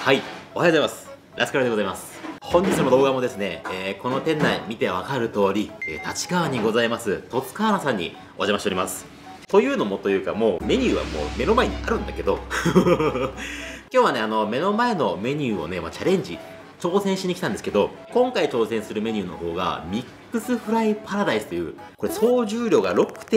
はい、おはようございます。ラスカルでございます。本日の動画もですね、この店内見てわかる通り、立川にございます戸塚花さんにお邪魔しております。というのもというか、もうメニューはもう目の前にあるんだけど今日はね、目の前のメニューをね、チャレンジ挑戦しに来たんですけど、今回挑戦するメニューの方がミックスフライパラダイスという、これ総重量が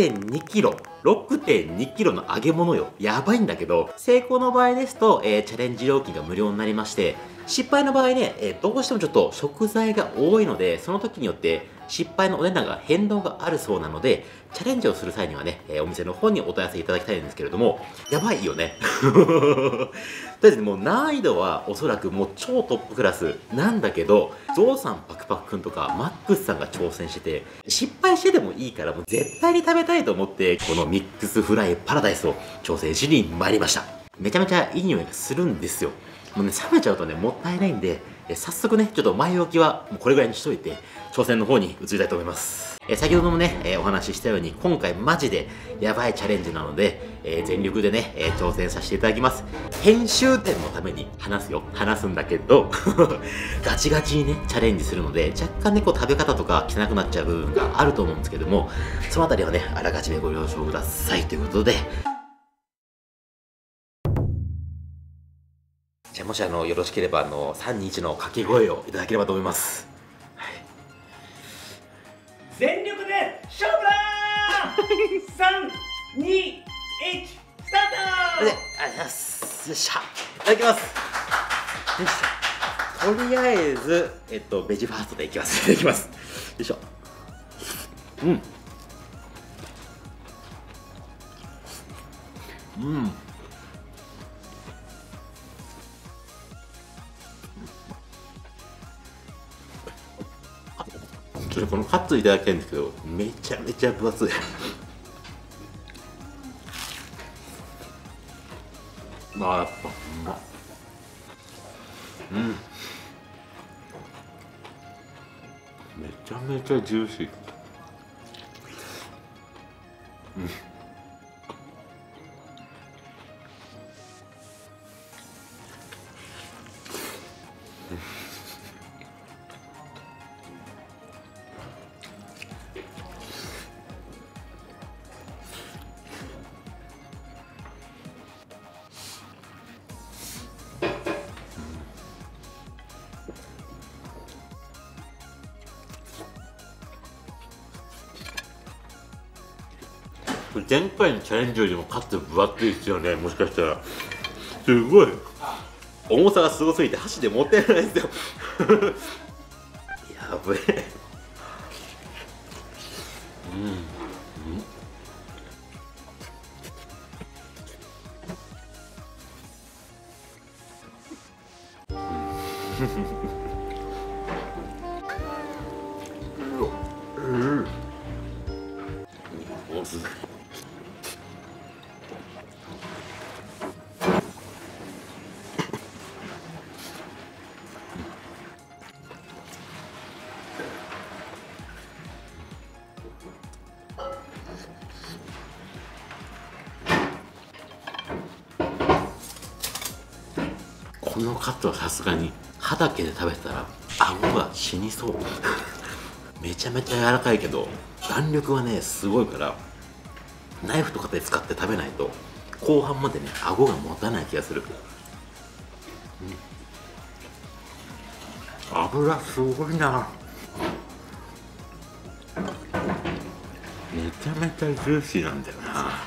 6.2kg の揚げ物よ。やばいんだけど、成功の場合ですと、チャレンジ料金が無料になりまして、失敗の場合ね、どうしてもちょっと食材が多いので、その時によって失敗のお値段が変動があるそうなので、チャレンジをする際にはね、お店の方にお問い合わせいただきたいんですけれども、やばいよね。とりあえずもう難易度はおそらくもう超トップクラスなんだけど、ゾウさんパクパクくんとかマックスさんが挑戦してて、失敗してでもいいからもう絶対に食べたいと思って、このミックスフライパラダイスを挑戦しに参りました。めちゃめちゃいい匂いがするんですよ。もうね、冷めちゃうとね、もったいないんで、早速ね、ちょっと前置きはもうこれぐらいにしといて、挑戦の方に移りたいと思います。先ほどもね、お話ししたように、今回マジでやばいチャレンジなので、全力でね、挑戦させていただきます。編集点のために話すんだけど、ガチガチにね、チャレンジするので、若干ね、こう食べ方とか汚くなっちゃう部分があると思うんですけども、そのあたりはね、あらかじめご了承くださいということで、じゃあもしよろしければ3、2、1の掛け声をいただければと思います。はい、 全力で勝負だー !3、2、1、スタート。 ありがとうございます。よっしゃ、いただきます。よっしゃ、とりあえずベジファーストでいきます。いただきます。よいしょ。このカツいただきたいんですけど、めちゃめちゃ分厚い。やっぱうまっ。めちゃめちゃジューシー。前回のチャレンジよりもカツ分厚いですよね。もしかしたらすごい重さがすごすぎて箸で持ってないですよ。やべえ。このカツはさすがに歯だけで食べてたら顎が死にそう。めちゃめちゃ柔らかいけど弾力はねすごいから、ナイフとかで使って食べないと後半までね顎が持たない気がする。油すごいな。めちゃめちゃジューシーなんだよな。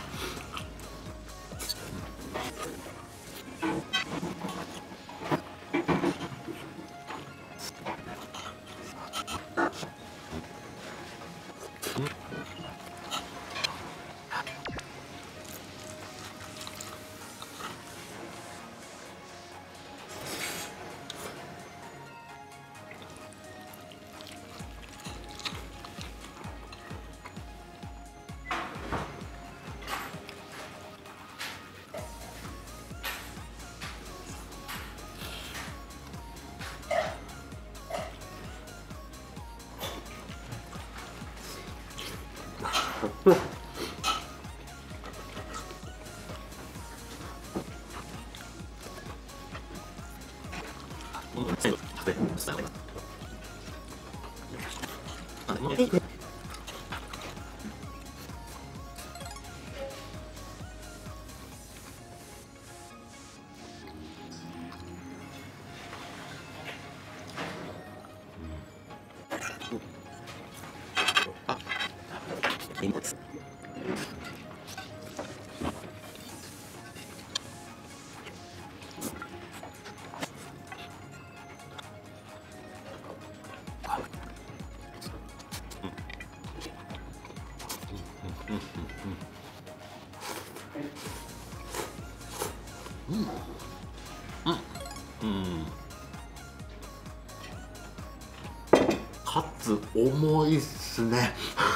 カツ重いっすね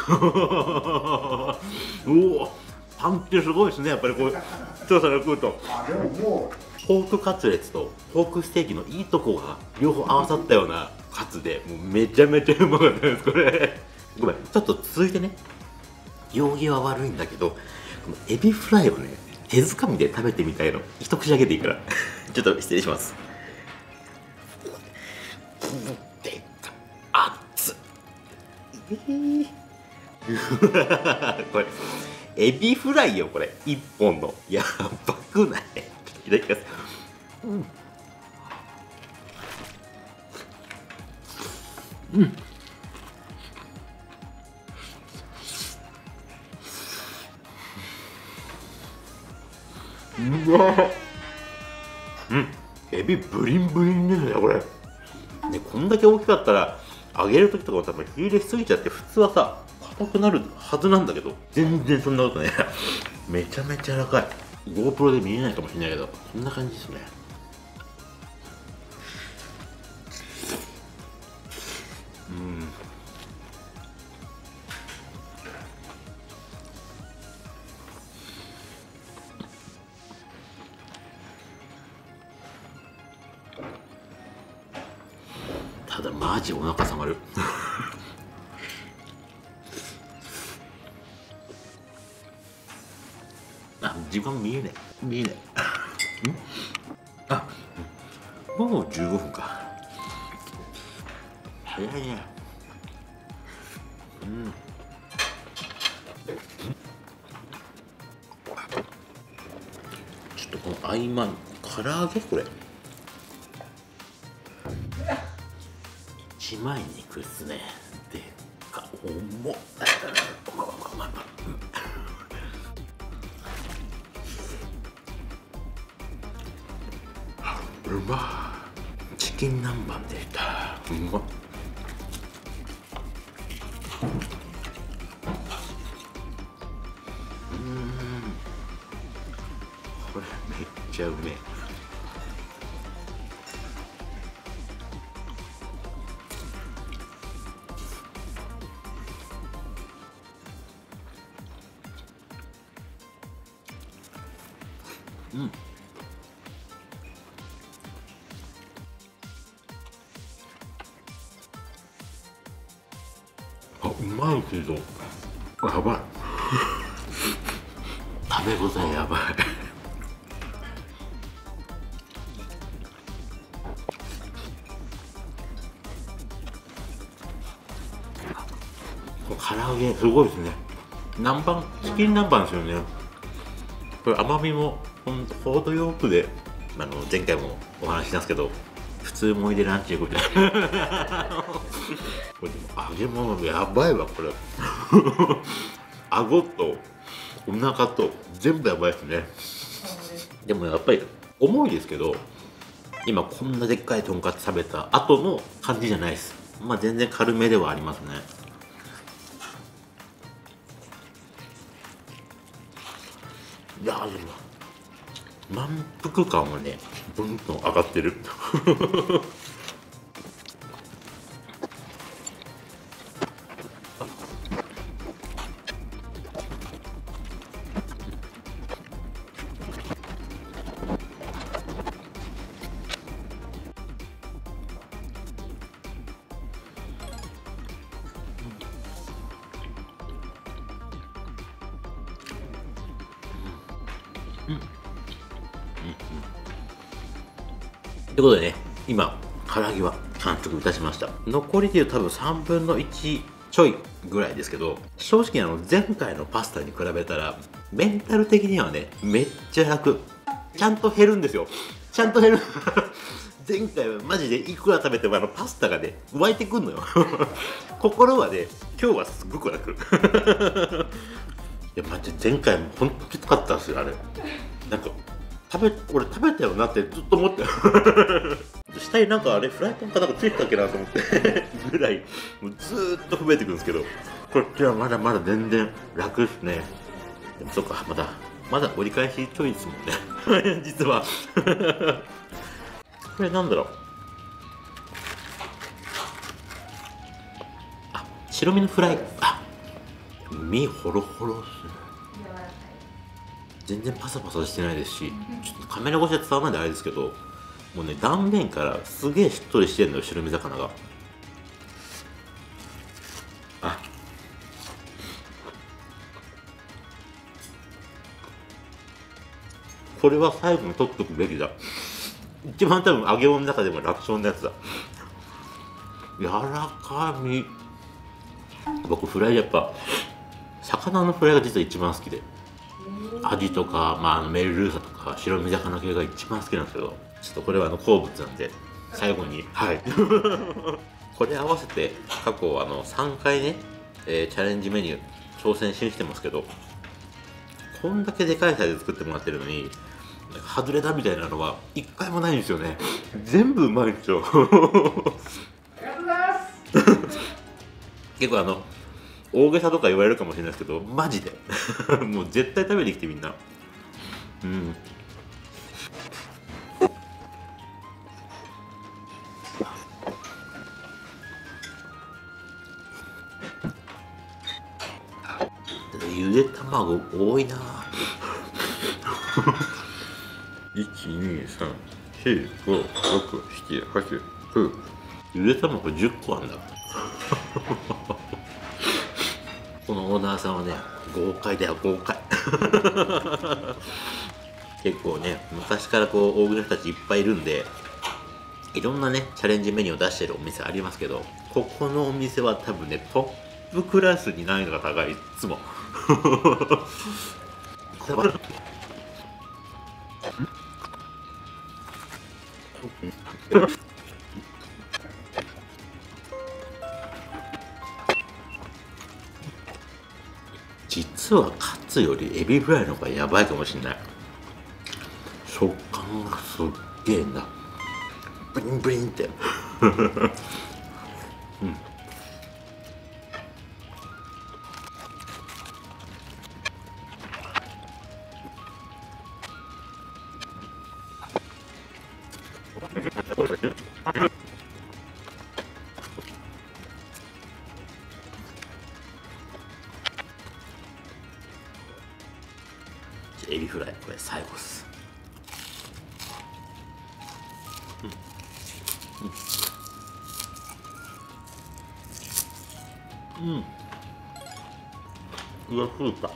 うお、パンチすごいですね、やっぱりこう調査で食うと。 でももポークカツレツとポークステーキのいいとこが両方合わさったようなカツで、もうめちゃめちゃうまかったですこれごめん、ちょっと続いてね、行儀は悪いんだけど、このエビフライをね、手づかみで食べてみたいの。一口だけでいいからちょっと失礼します。でか熱っこれエビフライよ、これ一本の。やばくない？いただきます。うわ、エビブリンブリンですねこれ。ね、こんだけ大きかったら揚げる時とかも多分火入れしすぎちゃって、普通はさ硬くなるはずなんだけど、全然そんなことねめちゃめちゃ柔らかい。 GoPro で見えないかもしれないけど、こんな感じですね。ただマジお腹下がるあ、時間見えない見えないあ、もう15分か。早いね。ちょっとこの合間に唐揚げ、これ一枚肉っすね。でか重っうまっ。チキン南蛮でしたうまっ。これめっちゃうめえ。あ、うまいけどやばい食べ応えやばい唐揚げすごいですね。南蛮、チキン南蛮ですよね。これ甘みも程よくで、前回もお話ししたんですけど、普通盛りでランチでこれこれでも揚げ物やばいわこれ顎とお腹と全部やばいですね。でもやっぱり重いですけど、今こんなでっかいとんかつ食べた後の感じじゃないです。まあ全然軽めではありますね。いやでも満腹感はね、どんどん上がってるということでね、今唐揚げは完食いたしました。残りでいう多分3分の1ちょいぐらいですけど、正直前回のパスタに比べたらメンタル的にはねめっちゃ楽。ちゃんと減るんですよ。ちゃんと減る前回はマジでいくら食べてもパスタがね湧いてくんのよ心はね今日はすごく楽いやマジで前回もほんときつかったんですよあれ。なんか俺食べたよなってずっと思って下になんかあれフライパンかなんかついてたっけなと思ってぐらいもうずーっと増えてくるんですけど、こっちはまだまだ全然楽ですね。でもそっか、まだ折り返しちょいですもんね実はこれなんだろう、あ、白身のフライ、あ、身ホロホロっすね。全然パサパサしてないですし、ちょっとカメラ越しで伝わらないんであれですけど、もうね断面からすげえしっとりしてるのよ、白身魚が。あ、これは最後に取っとくべきだ。一番多分揚げ物の中でも楽勝のやつだ。柔らかみ。僕フライやっぱ魚のフライが実は一番好きで、アジとか、メルルーサとか白身魚系が一番好きなんですけど、ちょっとこれは好物なんで最後にはいこれ合わせて過去3回ね、チャレンジメニュー挑戦してますけど、こんだけでかいサイズ作ってもらってるのに外れだみたいなのは一回もないんですよね。全部うまいんですよありがとうございます結構大げさとか言われるかもしれないですけど、マジでもう絶対食べに来てみんな。うん、ゆで卵多いな123456789、ゆで卵10個あんだこのオーナーさんはね豪快だよ、豪快結構ね昔から大食いの人たちいっぱいいるんで、いろんなねチャレンジメニューを出してるお店ありますけど、ここのお店は多分ねトップクラスに難易度が高い、いつも実はカツよりエビフライの方がやばいかもしれない。食感がすっげえな、ブリンブリンってうん、エビフライこれ最後っす。うわ食うた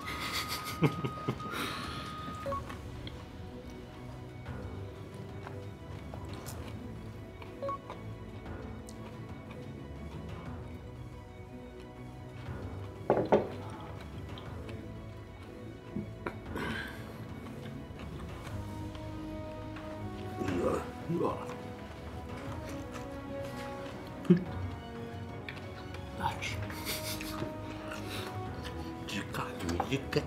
うわマジ時間短い。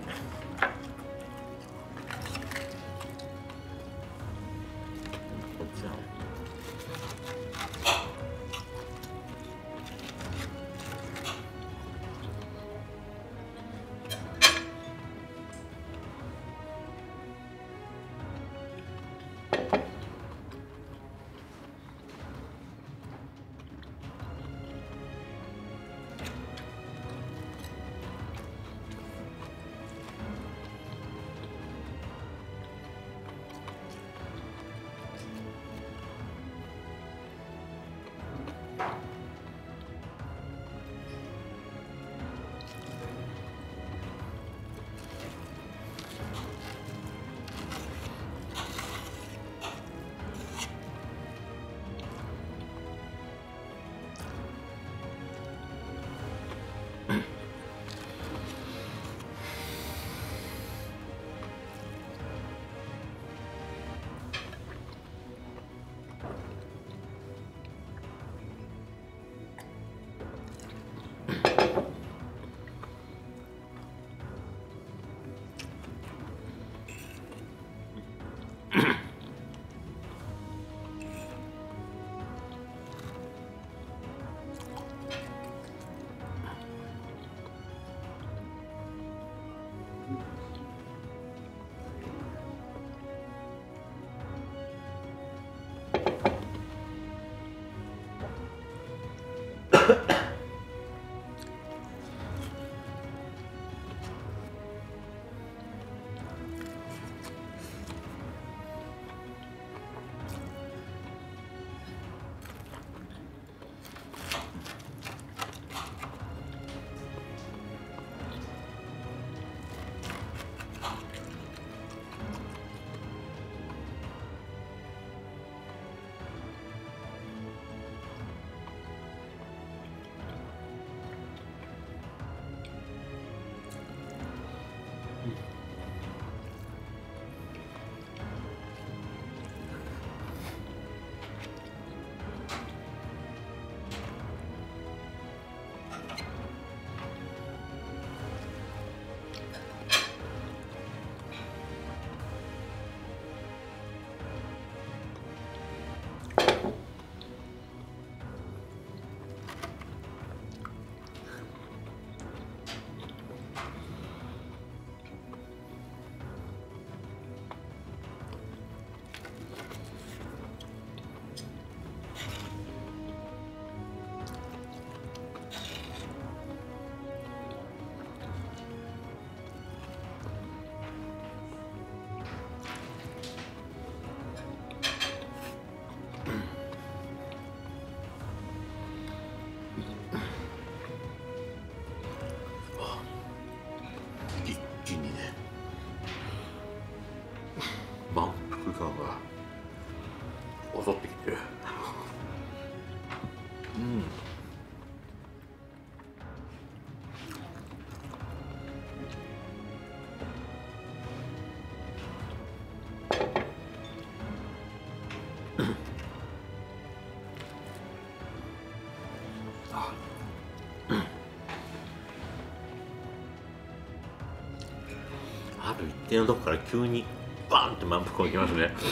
ある一定のとこから急にバーンって満腹がきますね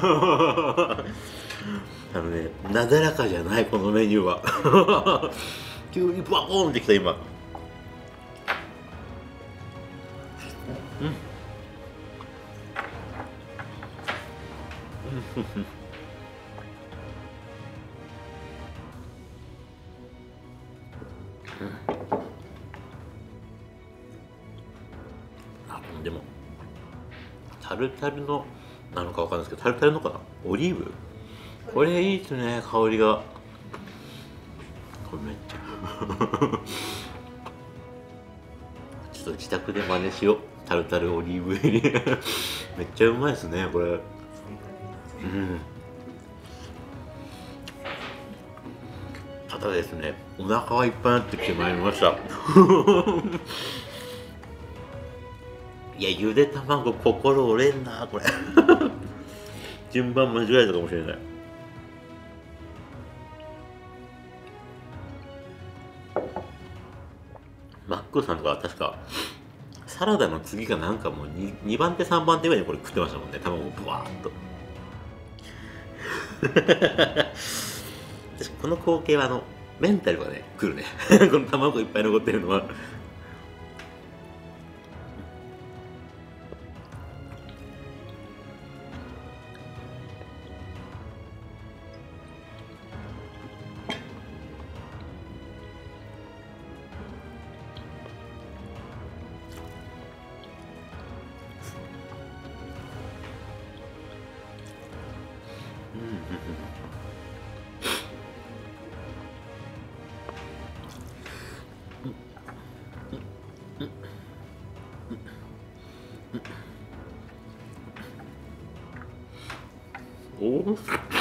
なだらかじゃないこのメニューは急にバコーンってきた今。でもタルタルのなのかわかんないですけど、タルタルのかな、オリーブ、これいいですね、香りが。これめっちゃちょっと自宅で真似しよう、タルタルオリーブ入りめっちゃうまいですねこれ。うん、ただですね、お腹がいっぱいになってきてまいりましたいや、ゆで卵心折れんなこれ順番間違えたかもしれない。マックさんとか確かサラダの次がなんかもう 2番手3番手ぐらいにこれ食ってましたもんね、卵をブワーッと確かこの光景はメンタルがねくるねこの卵いっぱい残ってるのは。おお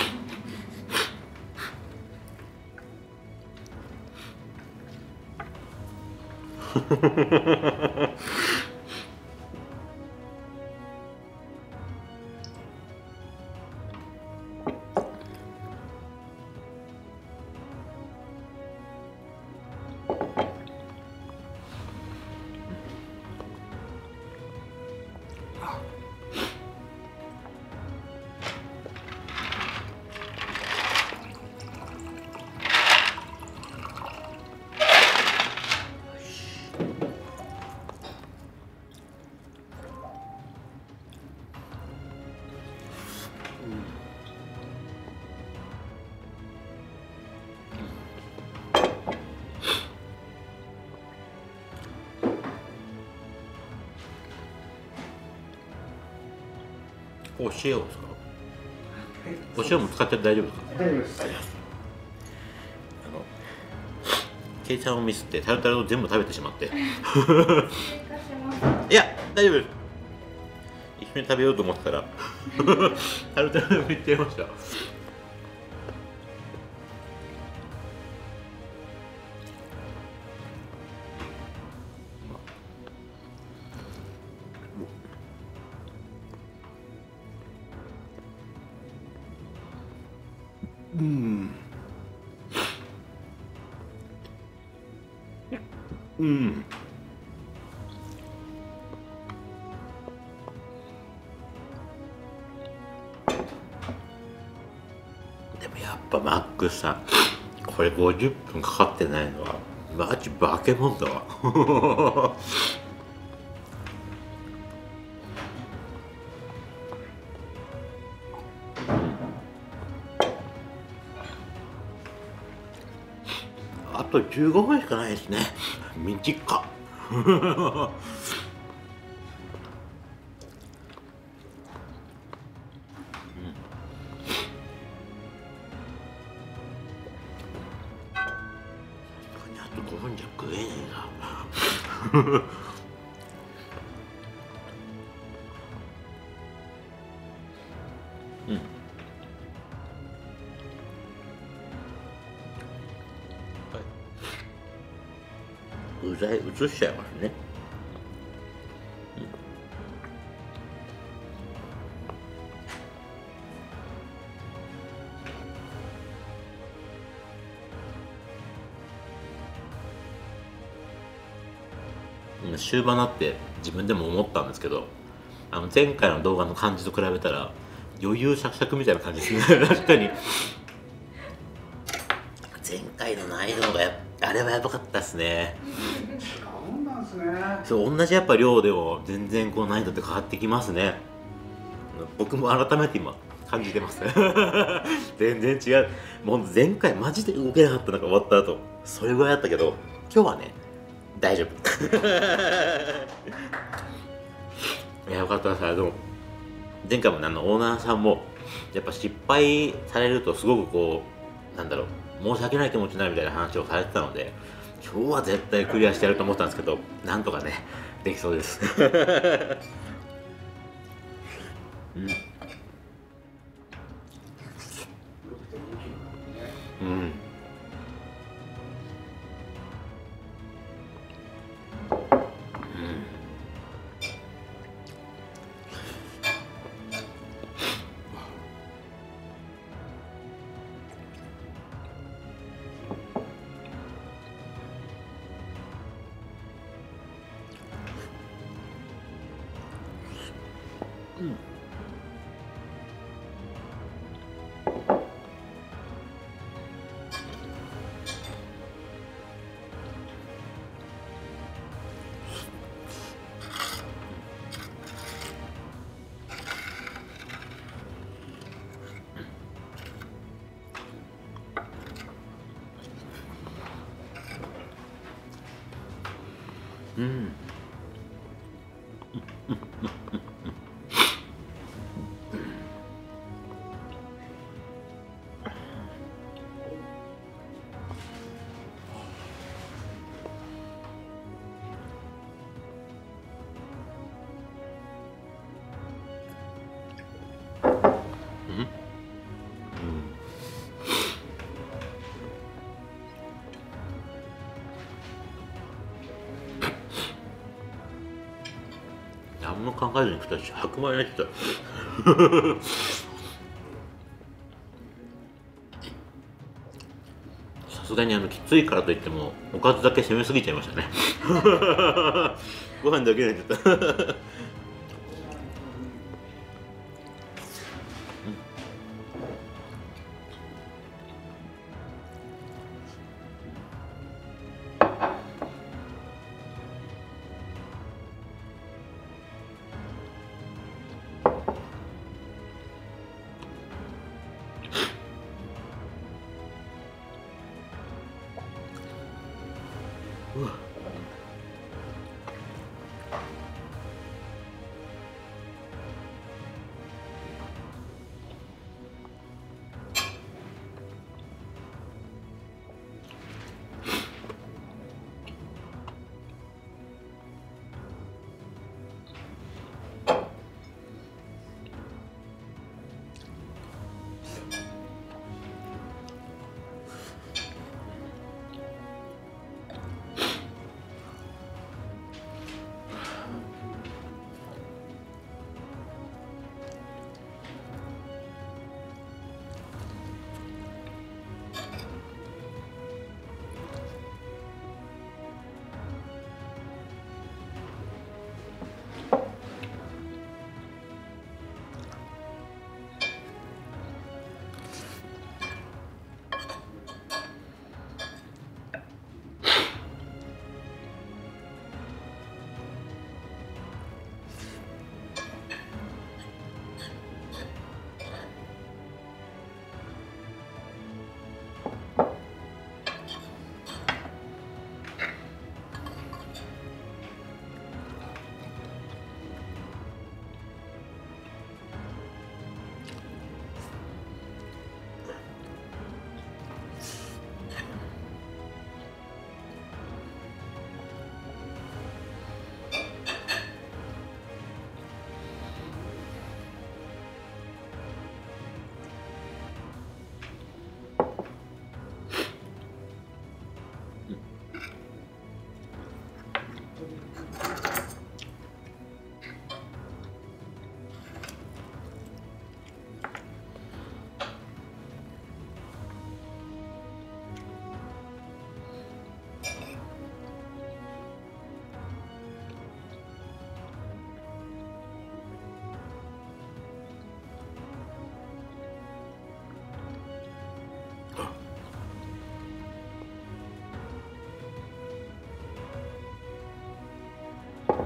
お塩を使う。お塩も使って大丈夫ですか？ 大丈夫です。 計算をミスってタルタルを全部食べてしまっていや大丈夫です。一緒に食べようと思ってたらタルタルめっちゃいました。うん。でもやっぱマックスさん、これ50分かかってないのはマジ化け物だわあと15分しかないですね。短っあと5分じゃ食えねえなうん。具材移しちゃいますね。終盤になって自分でも思ったんですけど、 前回の動画の感じと比べたら余裕しゃくしゃくみたいな感じですね確かに前回の難易度があれはやばかったですね。 違うんですね。 そう同じやっぱ量でも全然こう難易度って変わってきますね。僕も改めて今感じてます全然違う。もう前回マジで動けなかったのが終わった後それぐらいだったけど、今日はね大丈夫いやよかったです。でも前回もオーナーさんもやっぱ失敗されるとすごくこうなんだろう申し訳ない気持ちになるみたいな話をされてたので、今日は絶対クリアしてやると思ったんですけど、なんとかねできそうですうんうんうん何も考えずに食ったし白米焼いてたさすがにきついからといってもおかずだけ攻めすぎちゃいましたねご飯だけになっちゃった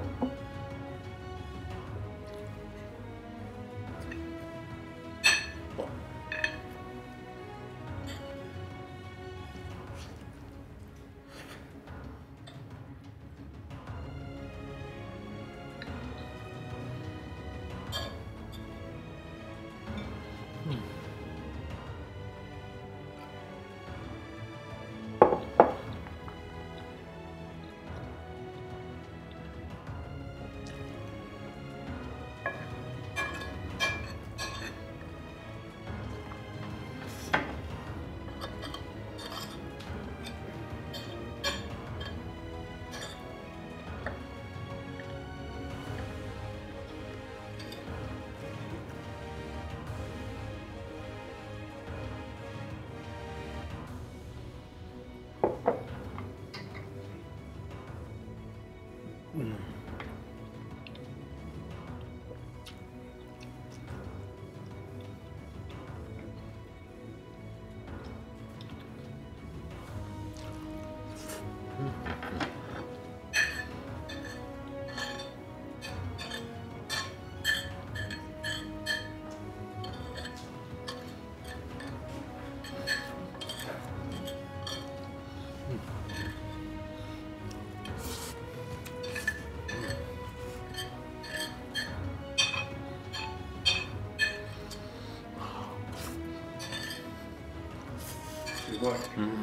すごい。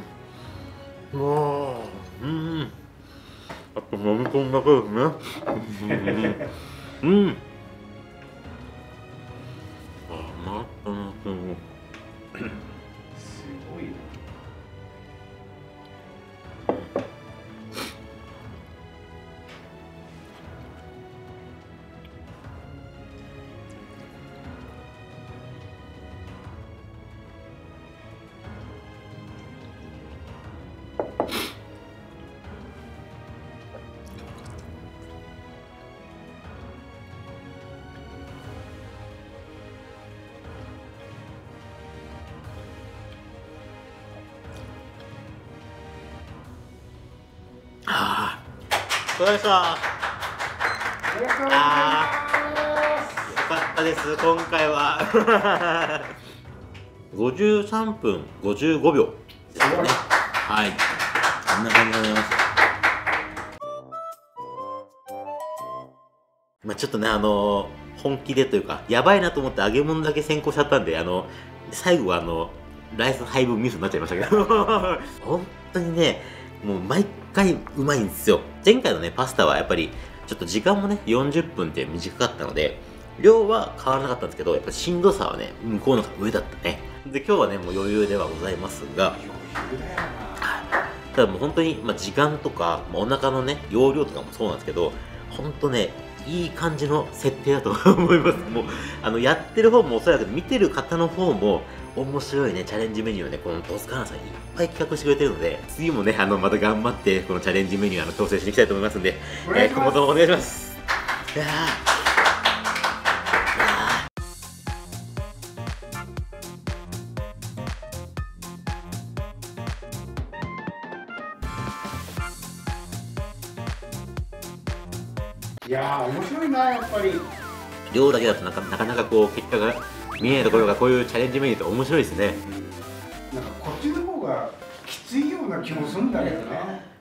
もう、あと飲み込んだけですね。 すごいな。 どうでした？ ありがとうございます。 よかったです、今回は。53分55秒ですね。はい。こんな感じでございます。まあちょっとね、本気でというか、やばいなと思って揚げ物だけ先行しちゃったんで、最後はライス配分ミスになっちゃいましたけど。本当にね、もう毎回うまいんですよ。前回のね、パスタはやっぱり、ちょっと時間もね、40分って短かったので、量は変わらなかったんですけど、やっぱしんどさはね、向こうの方が上だったね。で、今日はね、もう余裕ではございますが、 余裕だよな。 ただもう本当に、お腹とか、お腹のね、容量とかもそうなんですけど、本当ね、いい感じの設定だと思います。もう、やってる方もおそらく見てる方の方も、面白いね、チャレンジメニューをね、このトスカーナさんいっぱい企画してくれてるので、次もね、また頑張って、このチャレンジメニュー、挑戦していきたいと思いますんで、今後ともお願いします。いやいやー、面白いな、やっぱり。 量だけだとなかなかこう、結果が見えないところが、こういうチャレンジメニューって面白いですね。 なんかこっちの方がきついような気もするんだけどね。